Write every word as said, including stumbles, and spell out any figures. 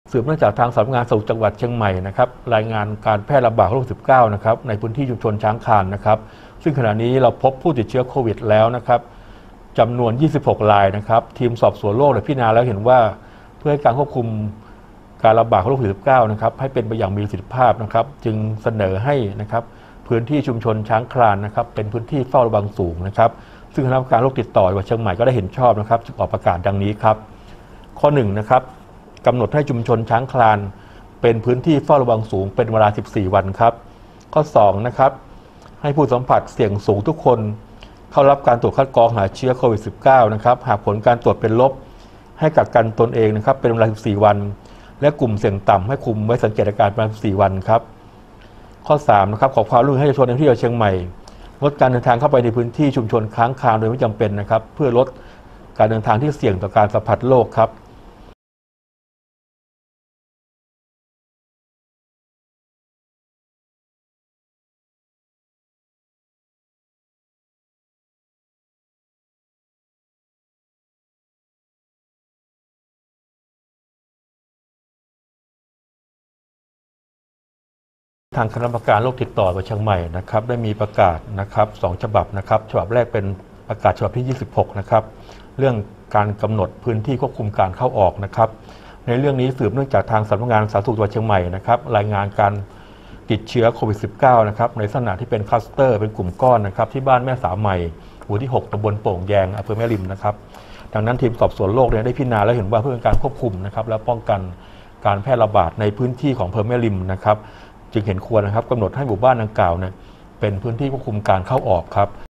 สืบเนื่องจากทางสำนักงานสาธารณสุขจังหวัดเชียงใหม่นะครับรายงานการแพร่ระบาดของโรค สิบเก้า นะครับในพื้นที่ชุมชนช้างคานนะครับซึ่งขณะนี้เราพบผู้ติดเชื้อโควิดแล้วนะครับจำนวนยี่สิบหกรายนะครับทีมสอบสวนโรคได้พิจารณาแล้วเห็นว่าเพื่อให้การควบคุมการระบาดของโรค สิบเก้า นะครับให้เป็นไปอย่างมีประสิทธิภาพนะครับจึงเสนอให้นะครับพื้นที่ชุมชนช้างคลานนะครับเป็นพื้นที่เฝ้าระวังสูงนะครับซึ่งคณะกรรมการโรคติดต่อจังหวัดเชียงใหม่ก็ได้เห็นชอบนะครับจึงออกประกาศดังนี้ครับข้อหนึ่งนะครับกำหนดให้ชุมชนช้างคลานเป็นพื้นที่เฝ้าระวังสูงเป็นเวลาสิบสี่วันครับข้อสองนะครับให้ผู้สัมผัสเสี่ยงสูงทุกคนเข้ารับการตรวจคัดกรองหาเชื้อโควิด สิบเก้า นะครับหากผลการตรวจเป็นลบให้กักกันตนเองนะครับเป็นเวลาสิบสี่วันและกลุ่มเสี่ยงต่ำให้คุมไว้สังเกตอาการประมาณสิบสี่วันครับข้อสามนะครับขอความร่วมมือให้ประชาชนในที่เชียงใหม่ลดการเดินทางเข้าไปในพื้นที่ชุมชนค้างคาวโดยไม่จำเป็นนะครับเพื่อลดการเดินทางที่เสี่ยงต่อการสัมผัสโรคครับทางคณะกรรมการโรคติดต่อจังหวัดเชียงใหม่นะครับได้มีประกาศนะครับสองฉบับนะครับฉบับแรกเป็นประกาศฉบับที่ยี่สิบหกนะครับเรื่องการกำหนดพื้นที่ควบคุมการเข้าออกนะครับในเรื่องนี้สืบเนื่องจากทางสำนักงานสาธารณสุขจังหวัดเชียงใหม่นะครับรายงานการติดเชื้อโควิด สิบเก้า นะครับในลักษณะที่เป็นคลัสเตอร์เป็นกลุ่มก้อนนะครับที่บ้านแม่สาวใหม่หมู่ที่หกตำบลโป่งแยงอำเภอแม่ริมนะครับดังนั้นทีมสอบสวนโรคเนี่ยได้พิจารณาแล้วเห็นว่าเพื่อการควบคุมนะครับและป้องกันการแพร่ระบาดในพื้นที่ของอำเภอแม่ริมนะครับจึงเห็นควรนะครับกำหนดให้หมู่บ้านดังกล่าวเนี่ยเป็นพื้นที่ควบคุมการเข้าออกครับ